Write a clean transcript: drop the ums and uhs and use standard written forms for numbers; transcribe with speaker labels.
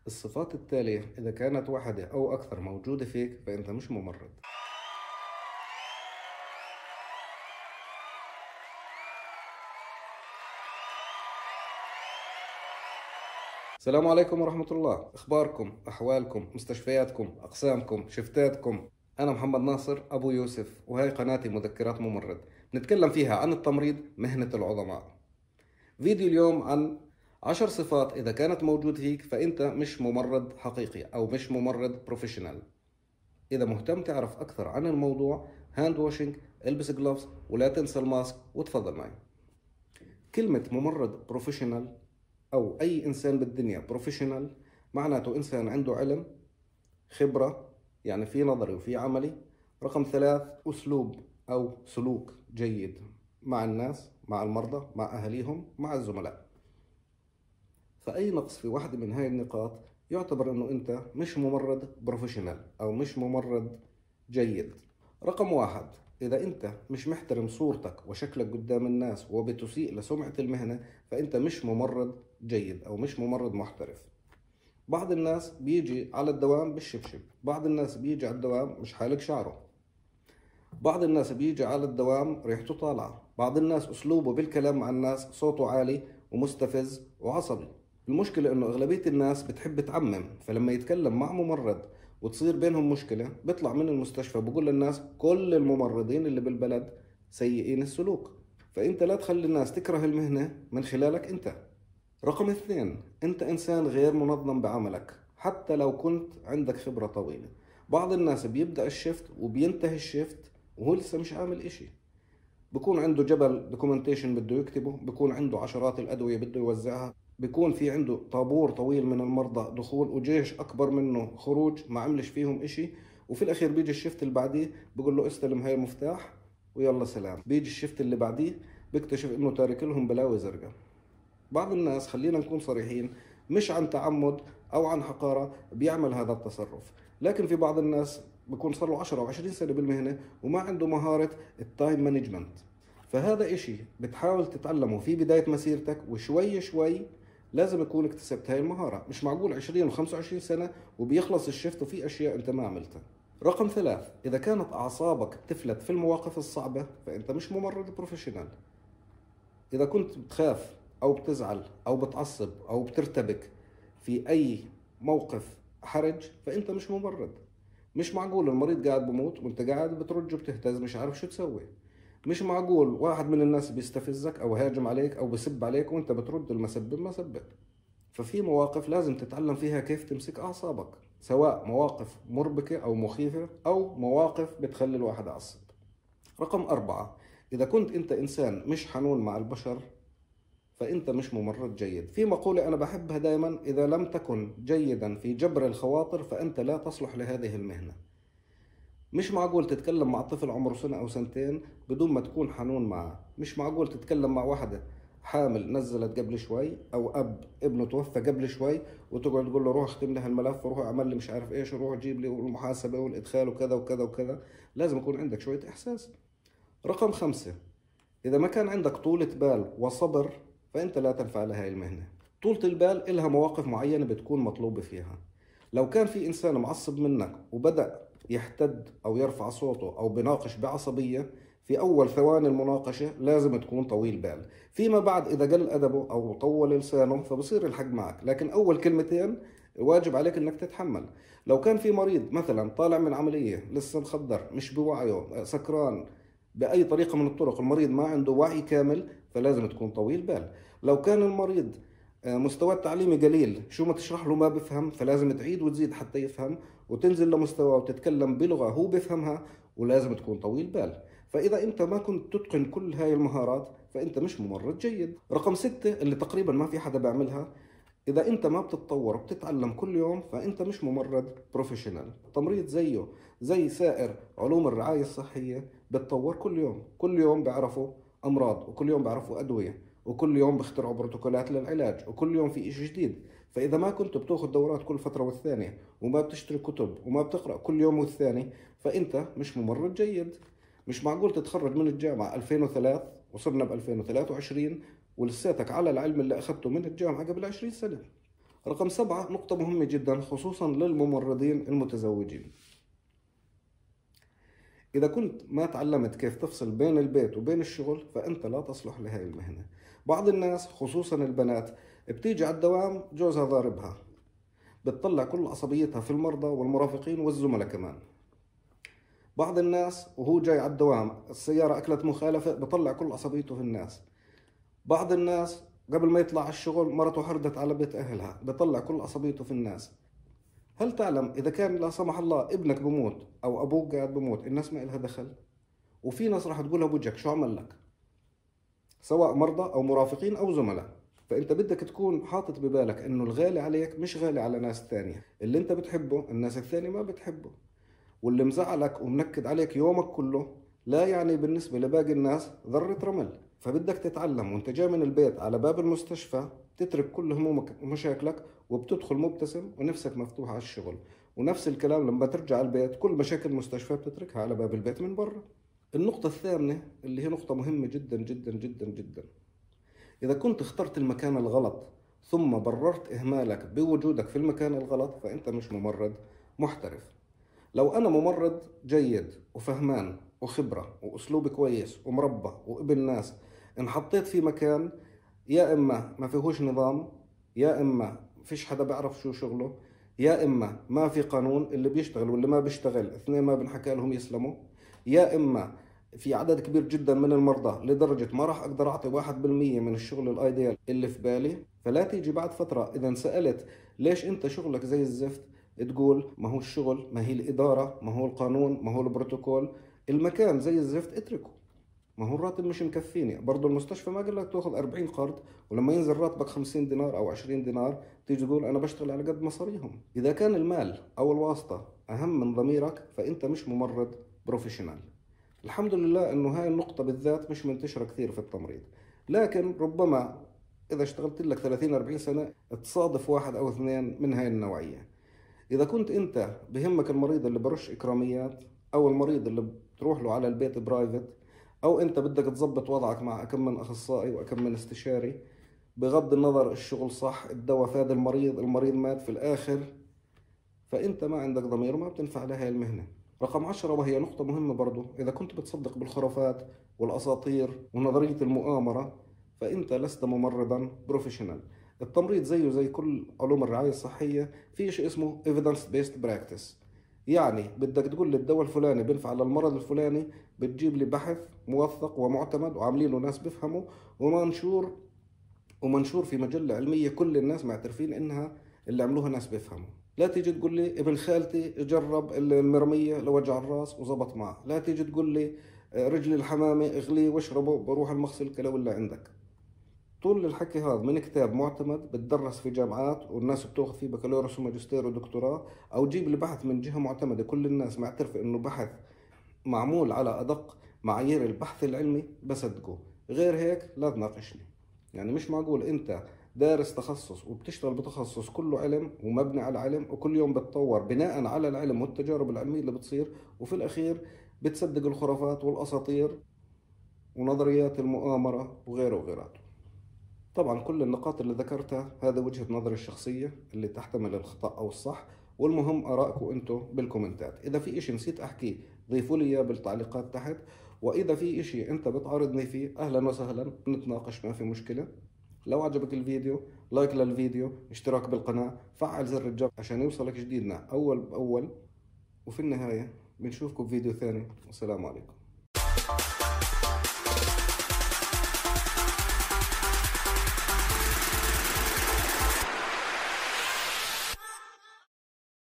Speaker 1: الصفات التالية إذا كانت واحدة أو أكثر موجودة فيك فأنت مش ممرض. السلام عليكم ورحمة الله، أخباركم، أحوالكم، مستشفياتكم، أقسامكم، شفتاتكم. أنا محمد ناصر أبو يوسف، وهي قناتي مذكرات ممرض، نتكلم فيها عن التمريض، مهنة العظماء. فيديو اليوم عن 10 صفات إذا كانت موجود فيك فأنت مش ممرض حقيقي أو مش ممرض بروفيشنال. إذا مهتم تعرف أكثر عن الموضوع، هاند واشنج، البس جلوفز، ولا تنسى الماسك، وتفضل معي. كلمة ممرض بروفيشنال أو أي إنسان بالدنيا بروفيشنال معناته إنسان عنده علم، خبرة، يعني في نظري وفي عملي. رقم ثلاث، أسلوب أو سلوك جيد مع الناس، مع المرضى، مع أهليهم، مع الزملاء. فأي نقص في واحدة من هاي النقاط يعتبر أنه أنت مش ممرض بروفيشنال أو مش ممرض جيد. رقم واحد، إذا أنت مش محترم صورتك وشكلك قدام الناس وبتسيء لسمعة المهنة فأنت مش ممرض جيد أو مش ممرض محترف. بعض الناس بيجي على الدوام بالشبشب، بعض الناس بيجي على الدوام مش حالق شعره، بعض الناس بيجي على الدوام ريحته طالعة، بعض الناس أسلوبه بالكلام مع الناس صوته عالي ومستفز وعصبي. المشكلة إنه أغلبية الناس بتحب تعمم، فلما يتكلم مع ممرض وتصير بينهم مشكلة بيطلع من المستشفى بقول للناس كل الممرضين اللي بالبلد سيئين السلوك. فأنت لا تخلي الناس تكره المهنة من خلالك أنت. رقم اثنين، أنت إنسان غير منظم بعملك حتى لو كنت عندك خبرة طويلة. بعض الناس بيبدأ الشفت وبينتهي الشفت وهو لسه مش عامل إشي. بكون عنده جبل دوكيومنتيشن بده يكتبه، بكون عنده عشرات الأدوية بده يوزعها، بيكون في عنده طابور طويل من المرضى دخول وجيش أكبر منه خروج ما عملش فيهم إشي. وفي الأخير بيجي الشفت اللي بعديه بقول له استلم هاي المفتاح ويلا سلام. بيجي الشفت اللي بعديه بيكتشف إنه تارك لهم بلاوي زرقاء. بعض الناس، خلينا نكون صريحين، مش عن تعمد أو عن حقارة بيعمل هذا التصرف، لكن في بعض الناس بيكون صار له 10 أو 20 سنة بالمهنة وما عنده مهارة التايم مانجمنت. فهذا إشي بتحاول تتعلمه في بداية مسيرتك، وشوي شوي لازم يكون اكتسبت هاي المهارة. مش معقول 20 و25 سنة وبيخلص الشفت وفي أشياء أنت ما عملتها. رقم ثلاث، إذا كانت أعصابك تفلت في المواقف الصعبة فأنت مش ممرض بروفيشنال. إذا كنت بتخاف أو بتزعل أو بتعصب أو بترتبك في أي موقف حرج فأنت مش ممرض. مش معقول المريض قاعد بموت وأنت قاعد بترج وبتهتز مش عارف شو تسوي. مش معقول واحد من الناس بيستفزك أو هاجم عليك أو بسب عليك وأنت بترد المسب بمسبة. ففي مواقف لازم تتعلم فيها كيف تمسك أعصابك، سواء مواقف مربكة أو مخيفة أو مواقف بتخلي الواحد يعصب. رقم أربعة، إذا كنت أنت إنسان مش حنون مع البشر فأنت مش ممرض جيد. في مقولة أنا بحبها دائما: إذا لم تكن جيدا في جبر الخواطر فأنت لا تصلح لهذه المهنة. مش معقول تتكلم مع طفل عمره سنة أو سنتين بدون ما تكون حنون معه. مش معقول تتكلم مع واحدة حامل نزلت قبل شوي أو أب ابنه توفى قبل شوي وتقعد تقول له روح اختم لها الملف وروح اعمل لي مش عارف ايش وروح جيب لي المحاسبة والإدخال وكذا وكذا وكذا. لازم يكون عندك شوية إحساس. رقم خمسة، إذا ما كان عندك طولة بال وصبر فأنت لا تنفع لهاي المهنة. طولة البال إلها مواقف معينة بتكون مطلوبة فيها. لو كان في إنسان معصب منك وبدأ يحتد أو يرفع صوته أو بناقش بعصبية، في أول ثواني المناقشة لازم تكون طويل بال. فيما بعد إذا قل أدبه أو طول لسانه فبصير الحق معك، لكن أول كلمتين واجب عليك إنك تتحمل. لو كان في مريض مثلا طالع من عملية لسه مخدر مش بوعيه سكران بأي طريقة من الطرق، المريض ما عنده وعي كامل، فلازم تكون طويل بال. لو كان المريض مستوى التعليمي قليل، شو ما تشرح له ما بفهم، فلازم تعيد وتزيد حتى يفهم، وتنزل لمستوى وتتكلم بلغة هو بفهمها، ولازم تكون طويل بال. فإذا أنت ما كنت تتقن كل هاي المهارات فأنت مش ممرض جيد. رقم ستة اللي تقريبا ما في حدا بيعملها، إذا أنت ما بتتطور وبتتعلم كل يوم فأنت مش ممرض بروفيشنال. التمريض زيه زي سائر علوم الرعاية الصحية، بتطور كل يوم. كل يوم بيعرفوا أمراض، وكل يوم بيعرفوا أدوية، وكل يوم بيخترعوا بروتوكولات للعلاج، وكل يوم في إشي جديد. فإذا ما كنت بتاخذ دورات كل فترة والثانية وما بتشتري كتب وما بتقرأ كل يوم والثاني فأنت مش ممرض جيد. مش معقول تتخرج من الجامعة 2003 وصرنا ب 2023 ولساتك على العلم اللي أخذته من الجامعة قبل 20 سنة. رقم 7 نقطة مهمة جدا خصوصا للممرضين المتزوجين. إذا كنت ما تعلمت كيف تفصل بين البيت وبين الشغل فأنت لا تصلح لهذه المهنة. بعض الناس خصوصا البنات بتيجي على الدوام جوزها ضاربها، بتطلع كل عصبيتها في المرضى والمرافقين والزملاء كمان. بعض الناس وهو جاي على الدوام السيارة أكلت مخالفة بطلع كل عصبيته في الناس. بعض الناس قبل ما يطلع على الشغل مرته حردت على بيت أهلها بطلع كل عصبيته في الناس. هل تعلم إذا كان لا سمح الله ابنك بموت أو أبوك قاعد بموت الناس ما إلها دخل؟ وفي ناس راح تقولها بوجهك شو عمل لك، سواء مرضى أو مرافقين أو زملاء. فأنت بدك تكون حاطط ببالك إنه الغالي عليك مش غالي على ناس تانية. اللي أنت بتحبه الناس الثانية ما بتحبه، واللي مزعلك ومنكد عليك يومك كله لا يعني بالنسبة لباقي الناس ذرة رمل. فبدك تتعلم وانت جاي من البيت على باب المستشفى تترك كل همومك ومشاكلك وبتدخل مبتسم ونفسك مفتوحة على الشغل. ونفس الكلام لما ترجع البيت كل مشاكل المستشفى بتتركها على باب البيت من برا. النقطة الثامنة اللي هي نقطة مهمة جدا جدا جدا جدا، إذا كنت اخترت المكان الغلط ثم بررت إهمالك بوجودك في المكان الغلط فأنت مش ممرض محترف. لو أنا ممرض جيد وفهمان وخبرة وأسلوب كويس ومربى وابن ناس، انحطيت في مكان يا إما ما فيهوش نظام، يا إما فيش حدا بيعرف شو شغله، يا إما ما في قانون، اللي بيشتغل واللي ما بيشتغل اثنين ما بنحكى لهم يسلموا، يا إما في عدد كبير جدا من المرضى لدرجة ما راح أقدر أعطي 1% من الشغل الأيديال اللي في بالي. فلا تيجي بعد فترة إذا انسألت ليش أنت شغلك زي الزفت تقول ما هو الشغل، ما هي الإدارة، ما هو القانون، ما هو البروتوكول. المكان زي الزفت اتركه، ما هو الراتب مش مكفيني. برضه المستشفى ما قال لك تاخذ 40 قرض ولما ينزل راتبك 50 دينار او 20 دينار تيجي تقول انا بشتغل على قد مصاريهم. اذا كان المال او الواسطة اهم من ضميرك فانت مش ممرض بروفيشنال. الحمد لله انه هاي النقطة بالذات مش منتشرة كثير في التمريض، لكن ربما اذا اشتغلت لك 30 40 سنة تصادف واحد او اثنين من هاي النوعية. اذا كنت انت بهمك المريض اللي برش اكراميات او المريض اللي بتروح له على البيت برايفت، او انت بدك تظبط وضعك مع كم من اخصائي وكم من استشاري، بغض النظر الشغل صح، الدواء فاد المريض، المريض مات في الاخر، فانت ما عندك ضمير وما بتنفع لهي المهنة. رقم 10 وهي نقطة مهمة برضو، اذا كنت بتصدق بالخرافات والاساطير ونظرية المؤامرة فانت لست ممرضا بروفيشنال. التمريض زيه زي كل علوم الرعاية الصحية في شيء اسمه evidence based practice. يعني بدك تقول لي الدواء الفلاني بينفع للمرض الفلاني، بتجيب لي بحث موثق ومعتمد وعاملينه ناس بيفهموا ومنشور في مجلة علمية كل الناس معترفين انها اللي عملوها ناس بيفهموا. لا تيجي تقول لي ابن خالتي جرب المرمية لوجع الراس وزبط معه، لا تيجي تقول لي رجل الحمامة اغليه واشربه بروح المغسل الكلوي اللي عندك. طول الحكي هذا من كتاب معتمد بتدرس في جامعات والناس بتاخذ فيه بكالوريوس وماجستير ودكتوراه، او جيب لي بحث من جهة معتمدة كل الناس معترفة انه بحث معمول على ادق معايير البحث العلمي بصدقه. غير هيك لا تناقشني. يعني مش معقول انت دارس تخصص وبتشتغل بتخصص كله علم ومبني على علم وكل يوم بتطور بناء على العلم والتجارب العلمية اللي بتصير، وفي الاخير بتصدق الخرافات والاساطير ونظريات المؤامرة وغيره وغيراته. طبعا كل النقاط اللي ذكرتها هذا وجهة نظري الشخصية اللي تحتمل الخطأ أو الصح، والمهم آرائكم أنتم بالكومنتات. إذا في إشي نسيت أحكيه ضيفوا لي إياه بالتعليقات تحت، وإذا في إشي أنت بتعارضني فيه أهلا وسهلا نتناقش ما في مشكلة. لو عجبك الفيديو لايك للفيديو، اشتراك بالقناة، فعل زر الجرس عشان يوصلك جديدنا أول بأول. وفي النهاية بنشوفكم بفيديو ثاني، والسلام عليكم.